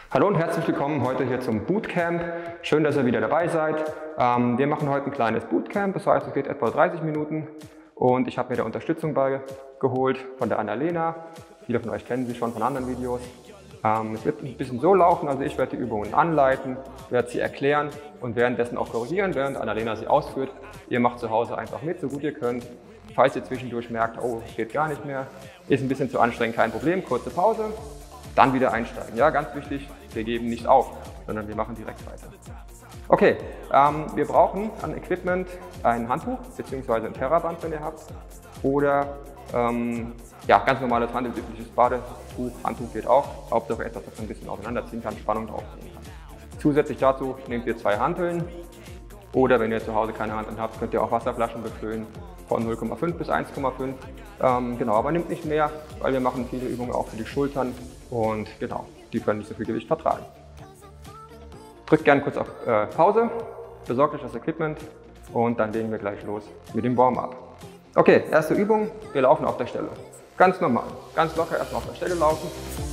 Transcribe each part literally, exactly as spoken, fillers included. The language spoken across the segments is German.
Hallo und herzlich willkommen heute hier zum Bootcamp. Schön, dass ihr wieder dabei seid. Ähm, wir machen heute ein kleines Bootcamp, das heißt, es geht etwa dreißig Minuten und ich habe mir da Unterstützung bei geholt von der Annalena. Viele von euch kennen sie schon von anderen Videos. Ähm, es wird ein bisschen so laufen, also ich werde die Übungen anleiten, werde sie erklären und währenddessen auch korrigieren, während Annalena sie ausführt. Ihr macht zu Hause einfach mit, so gut ihr könnt. Falls ihr zwischendurch merkt, oh, geht gar nicht mehr, ist ein bisschen zu anstrengend, kein Problem, kurze Pause. Dann wieder einsteigen. Ja, ganz wichtig, wir geben nicht auf, sondern wir machen direkt weiter. Okay, ähm, wir brauchen an Equipment ein Handtuch bzw. ein Terraband, wenn ihr habt. Oder ähm, ja, ganz normales handelsübliches Badetuch, Handtuch geht auch. Hauptsache etwas, das man ein bisschen auseinanderziehen kann, Spannung draufziehen kann. Zusätzlich dazu nehmt ihr zwei Hanteln. Oder wenn ihr zu Hause keine Hanteln habt, könnt ihr auch Wasserflaschen befüllen von null Komma fünf bis eins Komma fünf. Ähm, genau, aber nehmt nicht mehr, weil wir machen viele Übungen auch für die Schultern und genau, die können nicht so viel Gewicht vertragen. Drückt gerne kurz auf äh, Pause, besorgt euch das Equipment und dann legen wir gleich los mit dem Warm-up. Okay, erste Übung, wir laufen auf der Stelle. Ganz normal, ganz locker erstmal auf der Stelle laufen.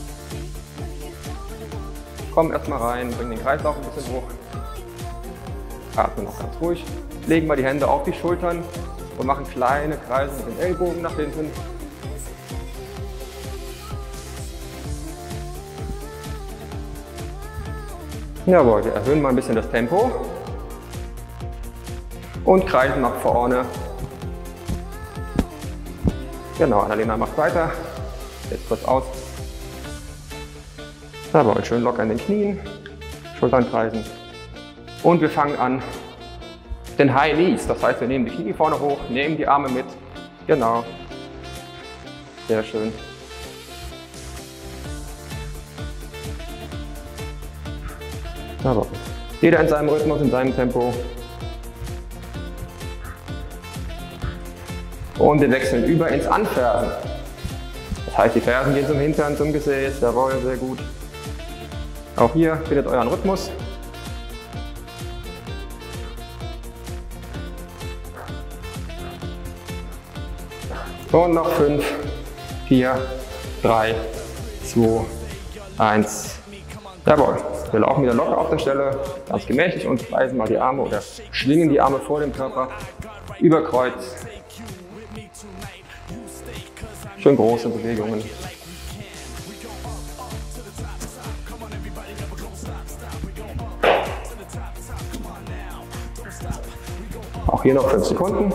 Kommen erstmal rein, bringen den Kreislauf ein bisschen hoch. Atmen noch ganz ruhig. Legen wir die Hände auf die Schultern und machen kleine Kreise mit den Ellbogen nach hinten. Jawohl, wir erhöhen mal ein bisschen das Tempo und kreisen nach vorne. Genau, Annalena macht weiter. Jetzt kurz aus. Jawohl, schön locker in den Knien, Schultern kreisen. Und wir fangen an den High Knees, das heißt, wir nehmen die Knie vorne hoch, nehmen die Arme mit. Genau. Sehr schön. Aber jeder in seinem Rhythmus, in seinem Tempo. Und wir wechseln über ins Anfersen. Das heißt, die Fersen gehen zum Hintern, zum Gesäß. Jawohl, sehr gut. Auch hier findet euren Rhythmus. Und noch fünf, vier, drei, zwei, eins. Jawohl, wir laufen wieder locker auf der Stelle, ganz gemächlich und kreisen mal die Arme oder schwingen die Arme vor dem Körper über Kreuz. Schön große Bewegungen. Auch hier noch fünf Sekunden.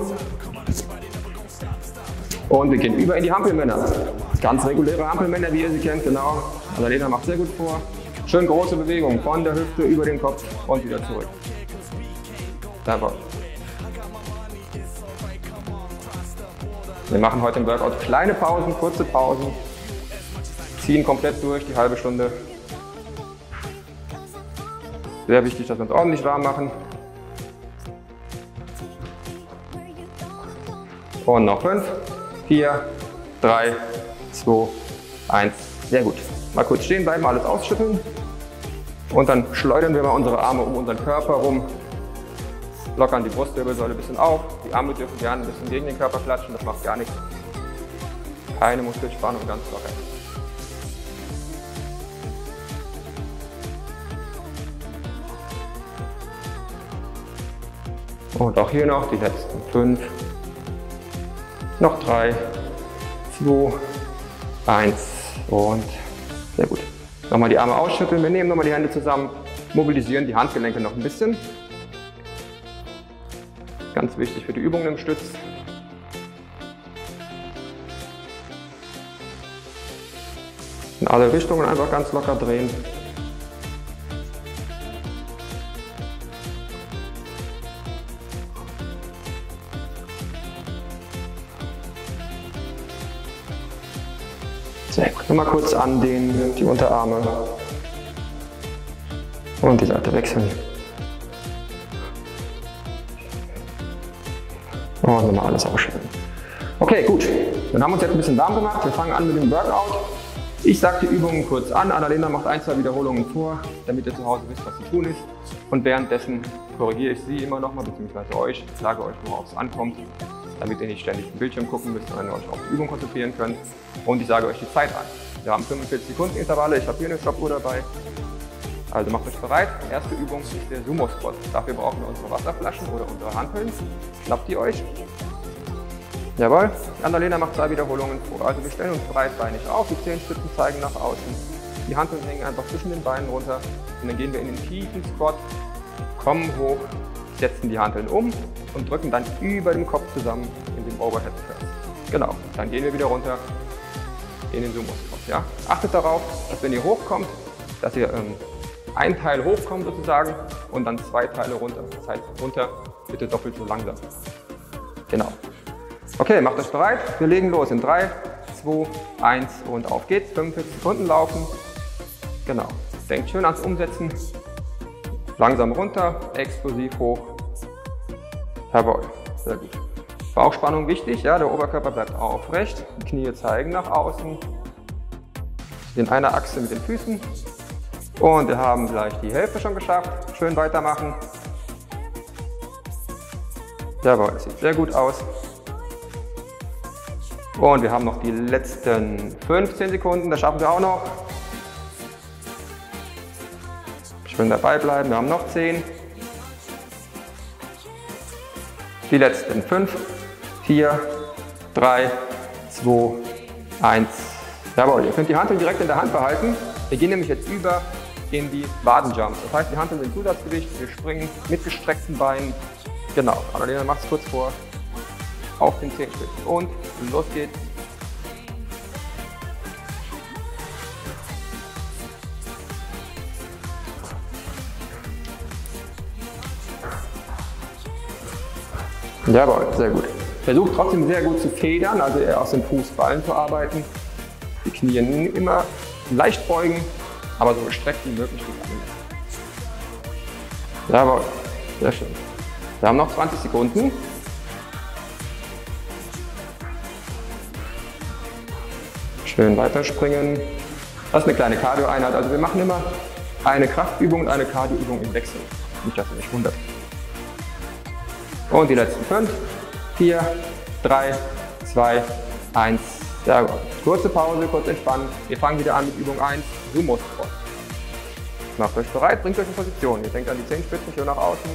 Und wir gehen über in die Hampelmänner. Ganz reguläre Hampelmänner, wie ihr sie kennt, genau. Annalena macht sehr gut vor. Schön große Bewegung von der Hüfte über den Kopf und wieder zurück. Jawohl. Wir machen heute im Workout kleine Pausen, kurze Pausen. Ziehen komplett durch, die halbe Stunde. Sehr wichtig, dass wir uns ordentlich warm machen. Und noch fünf. vier, drei, zwei, eins. Sehr gut. Mal kurz stehen bleiben, alles ausschütteln. Und dann schleudern wir mal unsere Arme um unseren Körper rum. Lockern die Brustwirbelsäule ein bisschen auf. Die Arme dürfen gerne ein bisschen gegen den Körper klatschen, das macht gar nichts. Keine Muskelspannung, ganz locker. Und auch hier noch die letzten fünf. Noch drei, zwei, eins und sehr gut. Nochmal die Arme ausschütteln, wir nehmen nochmal die Hände zusammen, mobilisieren die Handgelenke noch ein bisschen. Ganz wichtig für die Übungen im Stütz. In alle Richtungen einfach ganz locker drehen. Sehr gut. Nochmal kurz an den, die Unterarme und die Seite wechseln. Und nochmal alles ausschütteln. Okay, gut. Dann haben wir uns jetzt ein bisschen warm gemacht. Wir fangen an mit dem Workout. Ich sage die Übungen kurz an. Annalena macht ein, zwei Wiederholungen vor, damit ihr zu Hause wisst, was zu tun ist. Und währenddessen korrigiere ich sie immer nochmal, beziehungsweise euch, sage euch, worauf es ankommt, damit ihr nicht ständig den Bildschirm gucken müsst, sondern euch auf die Übung konzentrieren könnt. Und ich sage euch die Zeit an. Wir haben fünfundvierzig Sekunden Intervalle, ich habe hier eine Stoppuhr dabei. Also macht euch bereit. Erste Übung ist der Sumo Squat. Dafür brauchen wir unsere Wasserflaschen oder unsere Hanteln. Schnappt die euch. Jawohl. Annalena macht zwei Wiederholungen vor. Also wir stellen uns breitbeinig auf. Die Zehenspitzen zeigen nach außen. Die Hanteln hängen einfach zwischen den Beinen runter. Und dann gehen wir in den tiefen Squat, kommen hoch, setzen die Hanteln um und drücken dann über dem Kopf zusammen in den Overhead Press. Genau. Dann gehen wir wieder runter in den Sumo Squat. Ja? Achtet darauf, dass wenn ihr hochkommt, dass ihr ähm, ein Teil hochkommt sozusagen und dann zwei Teile runter. Das heißt runter bitte doppelt so langsam. Genau. Okay, macht euch bereit. Wir legen los in drei, zwei, eins und auf geht's. fünfundvierzig Sekunden laufen. Genau. Denkt schön ans Umsetzen. Langsam runter, explosiv hoch. Jawohl, sehr gut. Bauchspannung wichtig, ja, der Oberkörper bleibt aufrecht. Die Knie zeigen nach außen. In einer Achse mit den Füßen. Und wir haben gleich die Hälfte schon geschafft. Schön weitermachen. Jawohl, das sieht sehr gut aus. Und wir haben noch die letzten fünfzehn Sekunden, das schaffen wir auch noch. Schön dabei bleiben, wir haben noch zehn. Die letzten fünf, vier, drei, zwei, eins. Jawohl, ihr könnt die Hanteln direkt in der Hand behalten. Wir gehen nämlich jetzt über in die Wadenjumps. Das heißt, die Hanteln sind Zusatzgewicht, wir springen mit gestreckten Beinen. Genau, Annalena macht es kurz vor. Auf den Zehenspitzen und los geht's. Jawohl, sehr gut. Versucht trotzdem sehr gut zu federn, also eher aus den Fußballen zu arbeiten. Die Knie immer leicht beugen, aber so gestreckt wie möglich. Jawohl, sehr schön. Wir haben noch zwanzig Sekunden. Schön weiterspringen. Das ist eine kleine Cardio-Einheit. Also wir machen immer eine Kraftübung und eine Cardio-Übung im Wechsel. Nicht, dass ihr euch wundert. Und die letzten fünf, vier, drei, zwei, eins. Sehr gut. Kurze Pause, kurz entspannen. Wir fangen wieder an mit Übung eins, Sumo Squat. Macht euch bereit, bringt euch in Position. Ihr denkt an die Zehenspitzen, schön nach außen.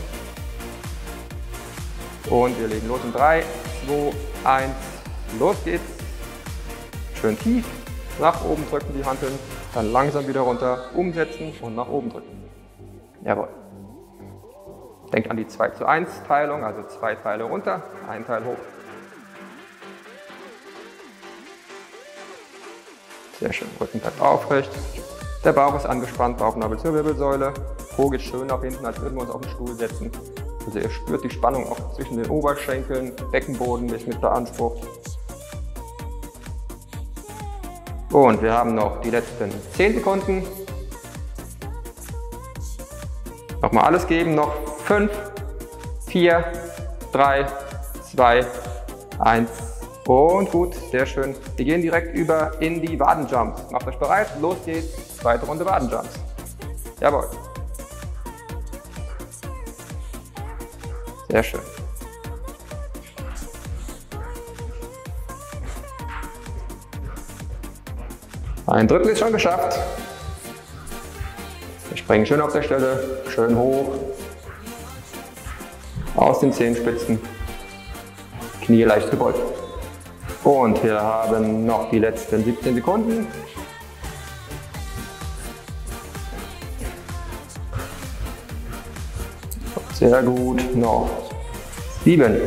Und wir legen los in drei, zwei, eins. Los geht's. Schön tief, nach oben drücken die Hanteln, dann langsam wieder runter, umsetzen und nach oben drücken. Jawohl. Denkt an die zwei zu eins Teilung, also zwei Teile runter, ein Teil hoch. Sehr schön, Rücken bleibt aufrecht. Der Bauch ist angespannt, Bauchnabel zur Wirbelsäule. Po geht schön nach hinten, als würden wir uns auf den Stuhl setzen. Also ihr spürt die Spannung auch zwischen den Oberschenkeln, Beckenboden ist mit beansprucht. Und wir haben noch die letzten zehn Sekunden. Nochmal alles geben, noch fünf, vier, drei, zwei, eins und gut, sehr schön. Wir gehen direkt über in die Wadenjumps. Macht euch bereit, los geht's, zweite Runde Wadenjumps. Jawohl. Sehr schön. Ein Drittel ist schon geschafft. Wir springen schön auf der Stelle, schön hoch. Aus den Zehenspitzen. Knie leicht gebeugt. Und wir haben noch die letzten siebzehn Sekunden. Sehr gut. Noch sieben,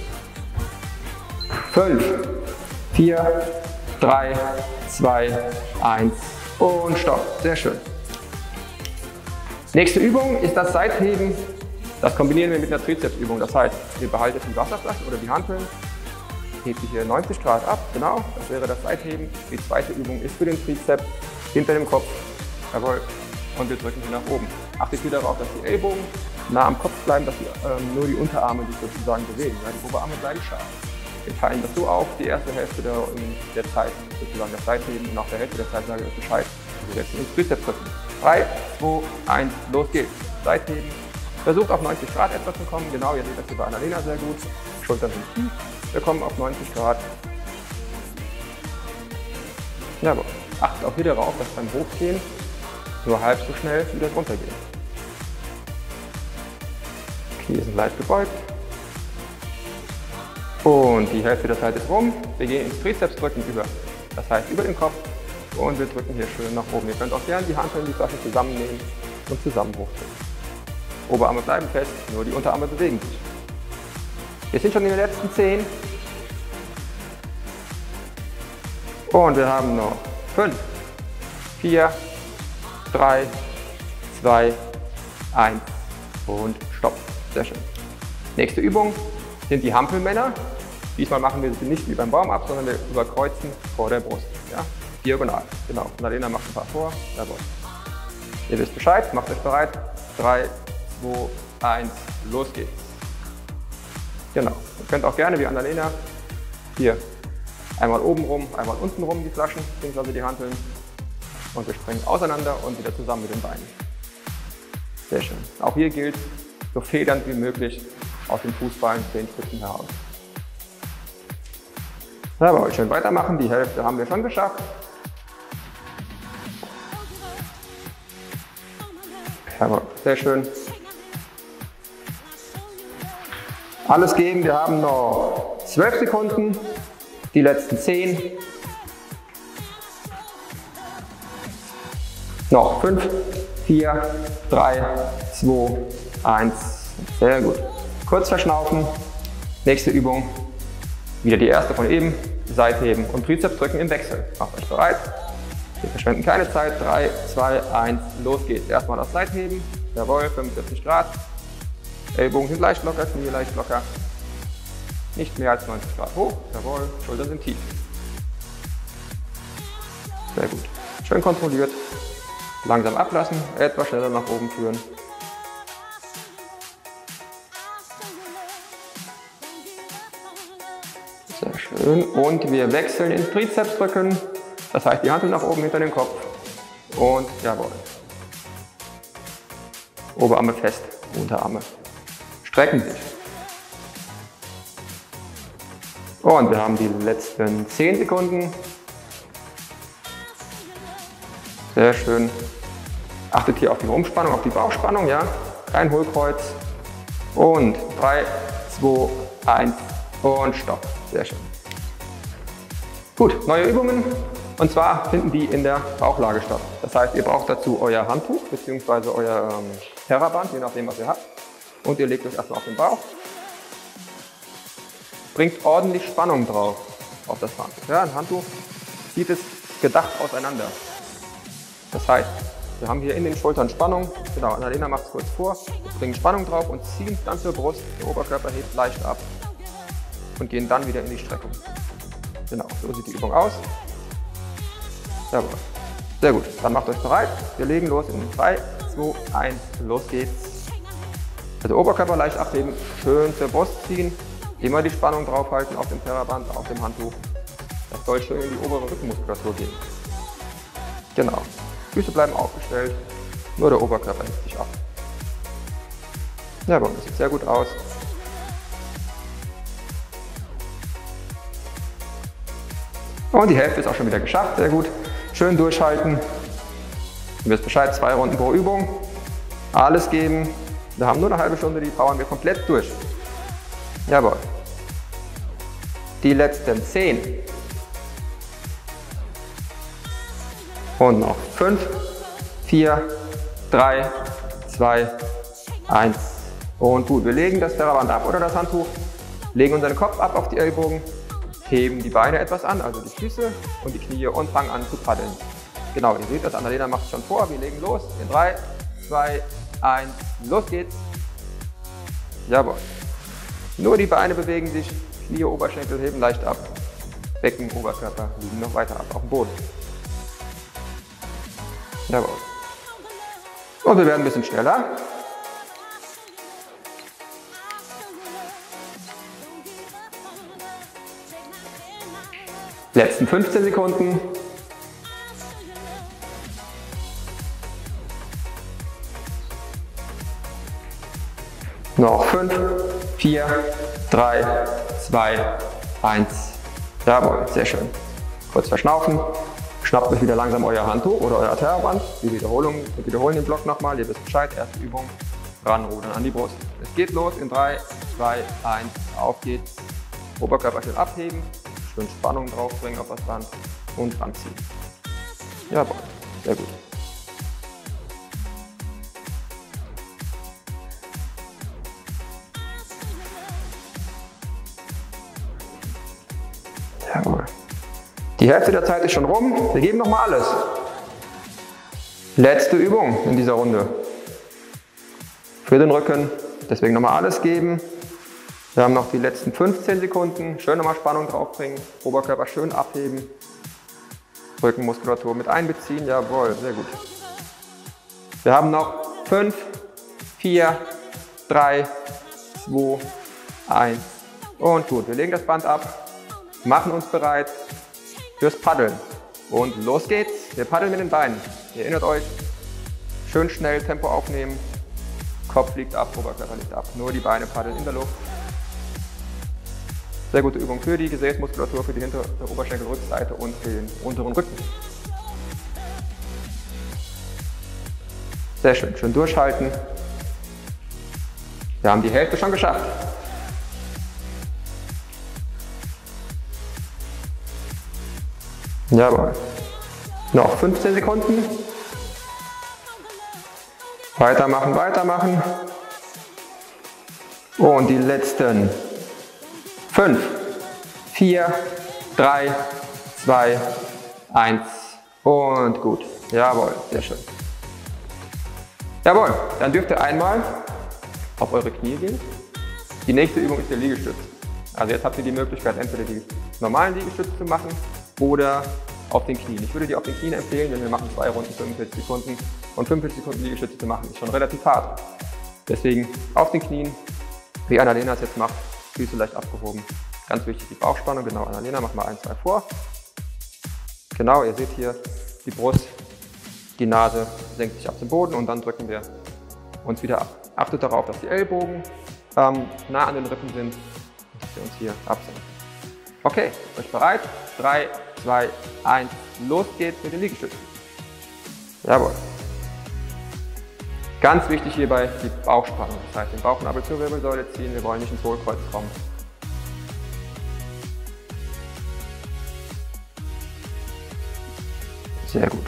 fünf, vier, drei, zwei, eins und Stopp. Sehr schön. Nächste Übung ist das Seitheben. Das kombinieren wir mit einer Trizepsübung. Das heißt, ihr behaltet die Wasserflasche oder die Hanteln, hebt die hier neunzig Grad ab. Genau, das wäre das Seitheben. Die zweite Übung ist für den Trizeps hinter dem Kopf. Jawohl. Und wir drücken sie nach oben. Achtet wieder darauf, dass die Ellbogen nah am Kopf bleiben, dass die, ähm, nur die Unterarme sich sozusagen bewegen. Ja, die Oberarme bleiben scharf. Wir teilen das so auf, die erste Hälfte der, der Zeit, sozusagen das Seitheben, und nach der Hälfte der Zeit sage ich Bescheid. Wir setzen uns Trizeps drücken. drei, zwei, eins, los geht's. Seitheben. Versucht auf neunzig Grad etwa zu kommen. Genau, ihr seht das hier bei Annalena sehr gut. Schultern sind tief. Wir kommen auf neunzig Grad. Jawohl. Achtet auch hier darauf, dass beim Hochgehen nur halb so schnell wie das Runtergehen. Knie sind leicht gebeugt. Und die Hälfte der Zeit ist rum. Wir gehen ins Trizepsdrücken über. Das heißt über den Kopf und wir drücken hier schön nach oben. Ihr könnt auch gerne die Hanteln, die Flaschen zusammennehmen und zusammen hochdrücken. Oberarme bleiben fest, nur die Unterarme bewegen sich. Wir sind schon in den letzten zehn. Und wir haben noch fünf, vier, drei, zwei, eins und Stopp. Sehr schön. Nächste Übung sind die Hampelmänner. Diesmal machen wir sie nicht wie beim Warm-up, sondern wir überkreuzen vor der Brust. Ja? Diagonal. Genau. Annalena macht ein paar vor. Jawohl. Ihr wisst Bescheid, macht euch bereit. drei, zwei, eins, los geht's. Genau. Ihr könnt auch gerne wie Annalena hier einmal oben rum, einmal unten rum die Flaschen, beziehungsweise die Hanteln. Und wir springen auseinander und wieder zusammen mit den Beinen. Sehr schön. Auch hier gilt, so federnd wie möglich aus dem Fußballen zehn Spitzen heraus. Jawohl, schön weitermachen. Die Hälfte haben wir schon geschafft. Jawohl, sehr schön. Alles geben. Wir haben noch zwölf Sekunden. Die letzten zehn. Noch fünf, vier, drei, zwei, eins. Sehr gut. Kurz verschnaufen. Nächste Übung. Wieder die erste von eben. Seitheben und Trizeps drücken im Wechsel. Macht euch bereit. Wir verschwenden keine Zeit. drei, zwei, eins. Los geht's. Erstmal das Seitheben. Jawohl, fünfundvierzig Grad. Ellbogen sind leicht locker, Knie leicht locker. Nicht mehr als neunzig Grad hoch. Jawohl, Schultern sind tief. Sehr gut. Schön kontrolliert. Langsam ablassen, etwas schneller nach oben führen. Sehr schön. Und wir wechseln ins Trizeps drücken. Das heißt, die Hantel nach oben hinter den Kopf. Und jawohl. Oberarme fest, Unterarme strecken sich. Und wir haben die letzten zehn Sekunden. Sehr schön. Achtet hier auf die Rumpfspannung, auf die Bauchspannung, ja. Kein Hohlkreuz. Und drei, zwei, eins und Stopp. Sehr schön. Gut, neue Übungen. Und zwar finden die in der Bauchlage statt. Das heißt, ihr braucht dazu euer Handtuch bzw. euer ähm, Terraband, je nachdem, was ihr habt. Und ihr legt euch erstmal auf den Bauch. Bringt ordentlich Spannung drauf auf das Handtuch. Ja, ein Handtuch zieht es gedacht auseinander. Das heißt, wir haben hier in den Schultern Spannung. Genau, Annalena macht es kurz vor. Wir bringen Spannung drauf und ziehen dann zur Brust. Der Oberkörper hebt leicht ab und gehen dann wieder in die Streckung. Genau, so sieht die Übung aus. Jawohl. Sehr gut, dann macht euch bereit. Wir legen los in drei, zwei, eins, los geht's. Also Oberkörper leicht abheben, schön zur Brust ziehen. Immer die Spannung draufhalten auf dem Terraband, auf dem Handtuch. Das soll schön in die obere Rückenmuskulatur gehen. Genau. Füße bleiben aufgestellt, nur der Oberkörper hebt sich ab. Jawohl, das sieht sehr gut aus. Und die Hälfte ist auch schon wieder geschafft, sehr gut. Schön durchhalten. Ihr wisst Bescheid, zwei Runden pro Übung. Alles geben. Wir haben nur eine halbe Stunde, die powern wir komplett durch. Jawohl. Die letzten zehn. Und noch fünf, vier, drei, zwei, eins. Und gut, wir legen das Terraband ab oder das Handtuch, legen unseren Kopf ab auf die Ellbogen, heben die Beine etwas an, also die Füße und die Knie und fangen an zu paddeln. Genau, ihr seht das, Annalena macht es schon vor, wir legen los in drei, zwei, eins, los geht's. Jawohl. Nur die Beine bewegen sich, Knie, Oberschenkel heben leicht ab, Becken, Oberkörper liegen noch weiter ab auf dem Boden. Jawohl. Und wir werden ein bisschen schneller. Letzten fünfzehn Sekunden. Noch fünf, vier, drei, zwei, eins. Jawohl, sehr schön. Kurz verschnaufen. Schnappt euch wieder langsam euer Handtuch oder euer Terraband. Die Wiederholung, wir wiederholen den Block nochmal. Ihr wisst Bescheid. Erste Übung. Ranrudern an die Brust. Es geht los in drei, zwei, eins. Auf geht's. Oberkörper schön abheben. Schön Spannung draufbringen auf das Band und ranziehen. Jawohl. Sehr gut. Jawohl. Die Hälfte der Zeit ist schon rum. Wir geben noch mal alles. Letzte Übung in dieser Runde. Für den Rücken. Deswegen noch mal alles geben. Wir haben noch die letzten fünfzehn Sekunden. Schön nochmal Spannung draufbringen. Oberkörper schön abheben. Rückenmuskulatur mit einbeziehen. Jawohl, sehr gut. Wir haben noch fünf, vier, drei, zwei, eins und gut. Wir legen das Band ab, machen uns bereit fürs Paddeln und los geht's. Wir paddeln mit den Beinen. Ihr erinnert euch, schön schnell Tempo aufnehmen. Kopf liegt ab, Oberkörper liegt ab. Nur die Beine paddeln in der Luft. Sehr gute Übung für die Gesäßmuskulatur, für die hintere Oberschenkelrückseite und den unteren Rücken. Sehr schön, schön durchhalten. Wir haben die Hälfte schon geschafft. Jawohl. Noch fünfzehn Sekunden. Weitermachen, weitermachen. Und die letzten fünf, vier, drei, zwei, eins und gut. Jawohl, sehr schön. Jawohl, dann dürft ihr einmal auf eure Knie gehen. Die nächste Übung ist der Liegestütz. Also jetzt habt ihr die Möglichkeit, entweder die normalen Liegestütze zu machen oder auf den Knien. Ich würde die auf den Knien empfehlen, denn wir machen zwei Runden fünfundvierzig Sekunden und fünfundvierzig Sekunden Liegestütze zu machen ist schon relativ hart. Deswegen auf den Knien, wie Annalena es jetzt macht. Füße leicht abgehoben. Ganz wichtig die Bauchspannung. Genau, Annalena, mach mal ein, zwei vor. Genau, ihr seht hier die Brust, die Nase senkt sich ab zum Boden und dann drücken wir uns wieder ab. Achtet darauf, dass die Ellbogen ähm, nah an den Rippen sind und dass wir uns hier absenken. Okay, seid euch bereit? drei, zwei, eins, los geht's mit den Liegestützen. Jawohl. Ganz wichtig hierbei die Bauchspannung, das heißt den Bauchnabel zur Wirbelsäule ziehen, wir wollen nicht ins Hohlkreuz kommen. Sehr gut.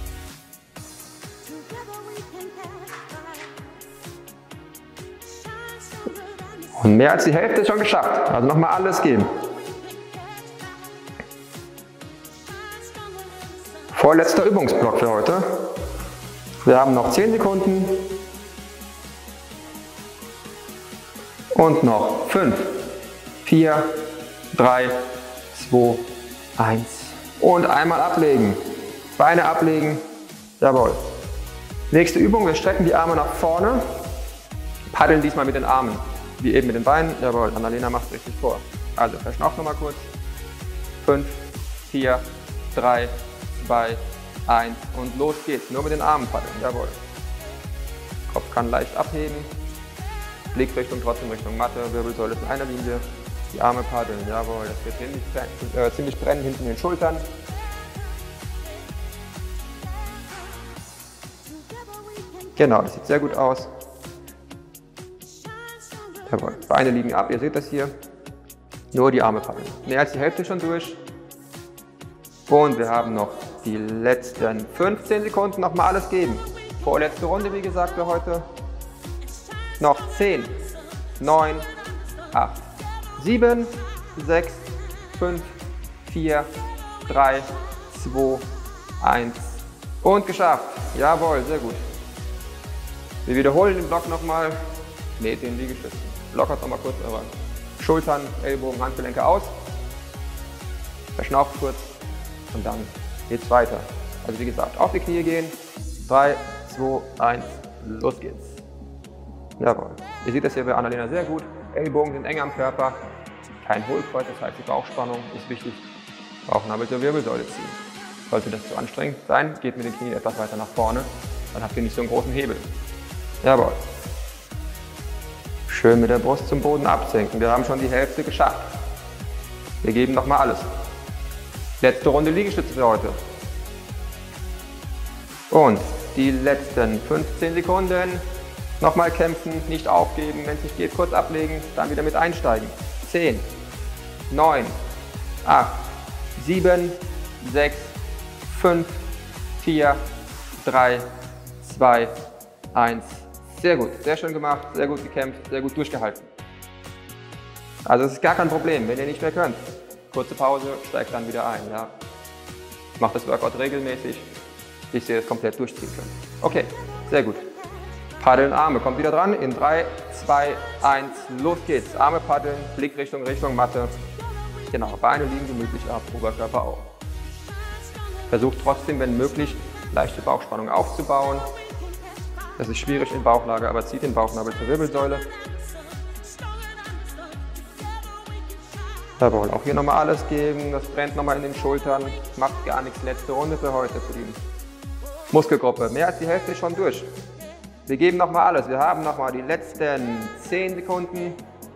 Und mehr als die Hälfte ist schon geschafft, also nochmal alles geben. Vorletzter Übungsblock für heute. Wir haben noch zehn Sekunden und noch fünf, vier, drei, zwei, eins und einmal ablegen. Beine ablegen, jawohl. Nächste Übung, wir strecken die Arme nach vorne, paddeln diesmal mit den Armen, wie eben mit den Beinen, jawohl, Annalena macht es richtig vor. Also verschnauft nochmal kurz, fünf, vier, drei, zwei, eins und los geht's. Nur mit den Armen paddeln, jawohl. Kopf kann leicht abheben. Blickrichtung trotzdem Richtung Matte. Wirbelsäule ist in einer Linie. Die Arme paddeln, jawohl. Das wird ziemlich, äh, ziemlich brennen hinten in den Schultern. Genau, das sieht sehr gut aus. Jawohl. Beine liegen ab, ihr seht das hier. Nur die Arme paddeln. Mehr als die Hälfte schon durch. Und wir haben noch die letzten fünfzehn Sekunden, nochmal alles geben. Vorletzte Runde, wie gesagt, für heute. Noch zehn, neun, acht, sieben, sechs, fünf, vier, drei, zwei, eins und geschafft. Jawohl, sehr gut. Wir wiederholen den Block nochmal mit den Liegestützen. Lockert nochmal kurz eure Schultern, Ellbogen, Handgelenke aus. Verschnauft kurz. Und dann geht's weiter. Also wie gesagt, auf die Knie gehen. drei, zwei, eins, los geht's. Jawohl. Ihr seht das hier bei Annalena sehr gut. Ellbogen sind eng am Körper. Kein Hohlkreuz, das heißt die Bauchspannung ist wichtig. Bauchnabel zur Wirbelsäule ziehen. Sollte das zu anstrengend sein, geht mit den Knien etwas weiter nach vorne. Dann habt ihr nicht so einen großen Hebel. Jawohl. Schön mit der Brust zum Boden absenken. Wir haben schon die Hälfte geschafft. Wir geben nochmal alles. Letzte Runde Liegestütze für heute. Und die letzten fünfzehn Sekunden. Nochmal kämpfen, nicht aufgeben, wenn es nicht geht, kurz ablegen, dann wieder mit einsteigen. zehn, neun, acht, sieben, sechs, fünf, vier, drei, zwei, eins. Sehr gut, sehr schön gemacht, sehr gut gekämpft, sehr gut durchgehalten. Also es ist gar kein Problem, wenn ihr nicht mehr könnt. Kurze Pause, steigt dann wieder ein. Ja. Macht das Workout regelmäßig, bis ihr es komplett durchziehen könnt. Okay, sehr gut. Paddeln, Arme, kommt wieder dran. In drei, zwei, eins, los geht's. Arme paddeln, Blickrichtung, Richtung Matte. Genau, Beine liegen gemütlich ab, Oberkörper auch. Versucht trotzdem, wenn möglich, leichte Bauchspannung aufzubauen. Das ist schwierig in Bauchlage, aber zieht den Bauchnabel zur Wirbelsäule. Jawohl, auch hier nochmal alles geben, das brennt nochmal in den Schultern, macht gar nichts, letzte Runde für heute für die Muskelgruppe. Mehr als die Hälfte ist schon durch. Wir geben nochmal alles, wir haben nochmal die letzten zehn Sekunden.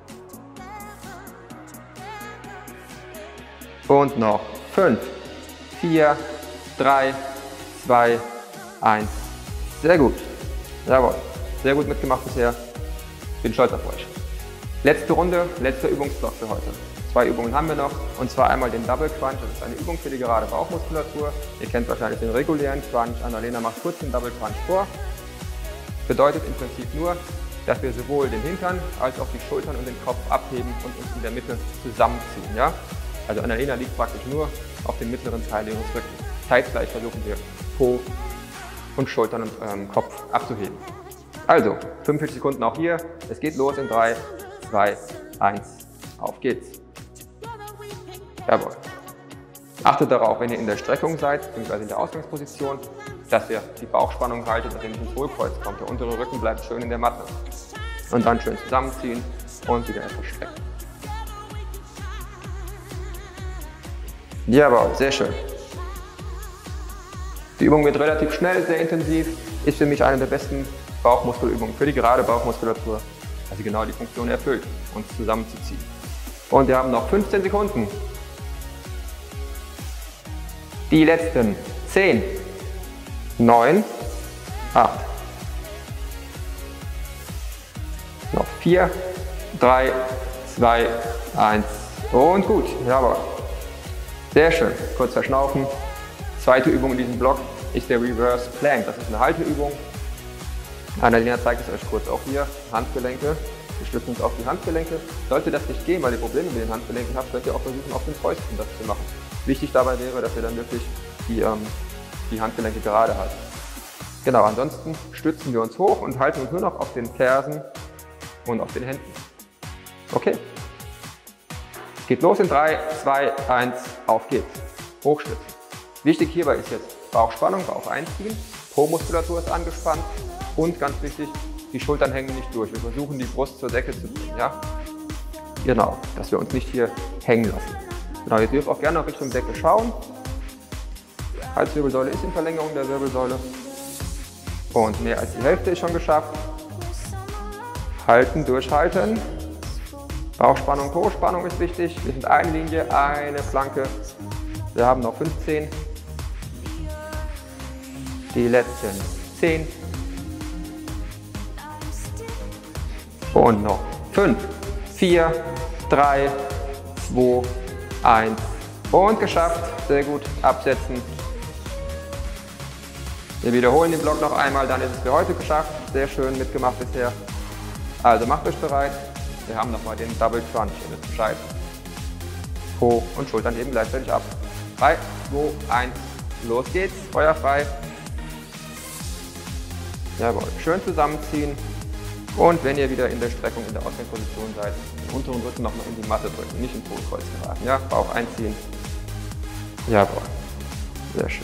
Und noch fünf, vier, drei, zwei, eins. Sehr gut. Jawohl, sehr gut mitgemacht bisher. Bin stolz auf euch. Letzte Runde, letzter Übungsblock für heute. Zwei Übungen haben wir noch, und zwar einmal den Double Crunch, das ist eine Übung für die gerade Bauchmuskulatur. Ihr kennt wahrscheinlich den regulären Crunch. Annalena macht kurz den Double Crunch vor. Bedeutet im Prinzip nur, dass wir sowohl den Hintern als auch die Schultern und den Kopf abheben und uns in der Mitte zusammenziehen. Ja? Also Annalena liegt praktisch nur auf dem mittleren Teil ihres Rückens. Zeitgleich versuchen wir Po und Schultern und ähm, Kopf abzuheben. Also fünfundvierzig Sekunden auch hier. Es geht los in drei, zwei, eins. Auf geht's. Jawohl. Achtet darauf, wenn ihr in der Streckung seid, beziehungsweise in der Ausgangsposition, dass ihr die Bauchspannung haltet, dass ihr nicht ins Hohlkreuz kommt. Der untere Rücken bleibt schön in der Matte. Und dann schön zusammenziehen und wieder etwas strecken. Jawohl, sehr schön. Die Übung wird relativ schnell, sehr intensiv, ist für mich eine der besten Bauchmuskelübungen für die gerade Bauchmuskulatur, weil sie genau die Funktion erfüllt, uns zusammenzuziehen. Und wir haben noch fünfzehn Sekunden. Die letzten zehn, neun, acht, noch vier, drei, zwei, eins und gut, jawohl. Sehr schön, kurz verschnaufen. Zweite Übung in diesem Block ist der Reverse Plank. Das ist eine Halteübung. Annalena zeigt es euch kurz auch hier, Handgelenke. Wir stützen uns auf die Handgelenke. Sollte das nicht gehen, weil ihr Probleme mit den Handgelenken habt, könnt ihr auch versuchen, auf den Fäusten das zu machen. Wichtig dabei wäre, dass ihr dann wirklich die, ähm, die Handgelenke gerade haltet. Genau, ansonsten stützen wir uns hoch und halten uns nur noch auf den Fersen und auf den Händen. Okay. Geht los in drei, zwei, eins, auf geht's. Hochstützen. Wichtig hierbei ist jetzt Bauchspannung, Bauch einziehen, Po-Muskulatur ist angespannt und ganz wichtig, die Schultern hängen nicht durch. Wir versuchen die Brust zur Decke zu bringen. Ja? Genau, dass wir uns nicht hier hängen lassen. Genau, ihr dürft auch gerne noch Richtung Decke schauen. Halswirbelsäule ist in Verlängerung der Wirbelsäule. Und mehr als die Hälfte ist schon geschafft. Halten, durchhalten. Bauchspannung, Po-Spannung ist wichtig. Wir sind eine Linie, eine Flanke. Wir haben noch fünfzehn. Die letzten zehn. Und noch fünf, vier, drei, zwei, eins. Und geschafft. Sehr gut. Absetzen. Wir wiederholen den Block noch einmal, dann ist es für heute geschafft. Sehr schön mitgemacht bisher. Also macht euch bereit. Wir haben nochmal den Double Crunch. Ihr wisst Bescheid. Po und Schultern heben gleichzeitig ab. drei, zwei, eins. Los geht's. Feuer frei. Jawohl. Schön zusammenziehen. Und wenn ihr wieder in der Streckung, in der Ausgangsposition seid, den unteren Rücken nochmal in die Matte drücken, nicht ins Hohlkreuz geraten. Ja, Bauch einziehen. Jawohl. Sehr schön.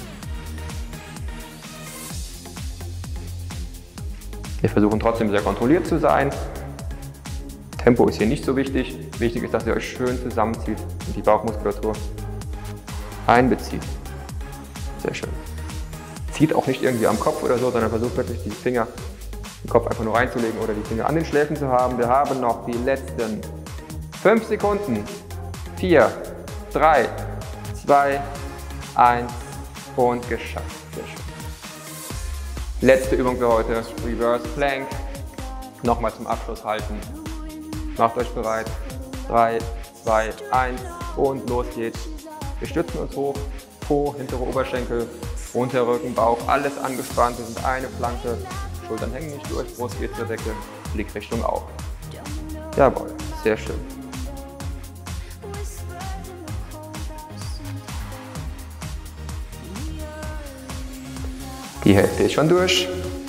Wir versuchen trotzdem sehr kontrolliert zu sein. Tempo ist hier nicht so wichtig. Wichtig ist, dass ihr euch schön zusammenzieht und die Bauchmuskulatur einbezieht. Sehr schön. Zieht auch nicht irgendwie am Kopf oder so, sondern versucht wirklich die Finger, den Kopf einfach nur reinzulegen oder die Finger an den Schläfen zu haben. Wir haben noch die letzten fünf Sekunden. vier, drei, zwei, eins und geschafft. Sehr schön. Letzte Übung für heute, Reverse Plank. Nochmal zum Abschluss halten. Macht euch bereit. drei, zwei, eins und los geht's. Wir stützen uns hoch, Po, hintere Oberschenkel, unterer Rücken, Bauch, alles angespannt. Wir sind eine Planke, Schultern hängen nicht durch, Brust geht zur Decke, Blickrichtung auf. Jawohl, sehr schön. Die Hälfte ist schon durch.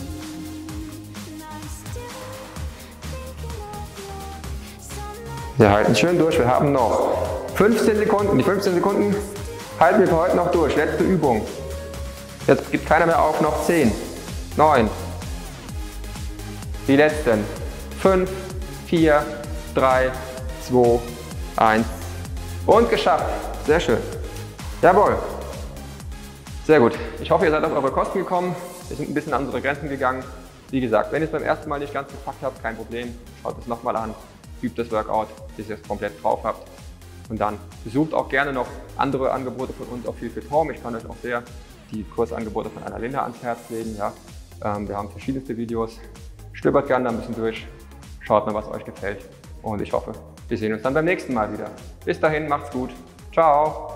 Wir halten schön durch. Wir haben noch fünfzehn Sekunden. Die fünfzehn Sekunden halten wir für heute noch durch. Letzte Übung. Jetzt gibt keiner mehr auf. Noch zehn, neun. Die letzten. fünf, vier, drei, zwei, eins. Und geschafft. Sehr schön. Jawohl. Sehr gut. Ich hoffe, ihr seid auf eure Kosten gekommen. Wir sind ein bisschen an unsere Grenzen gegangen. Wie gesagt, wenn ihr es beim ersten Mal nicht ganz gepackt habt, kein Problem. Schaut es nochmal an. Übt das Workout, bis ihr es komplett drauf habt. Und dann besucht auch gerne noch andere Angebote von uns auf Feel Fit Home. Ich kann euch auch sehr die Kursangebote von Annalena ans Herz legen. Ja. Ähm, wir haben verschiedenste Videos. Stöbert gerne ein bisschen durch. Schaut mal, was euch gefällt. Und ich hoffe, wir sehen uns dann beim nächsten Mal wieder. Bis dahin, macht's gut. Ciao.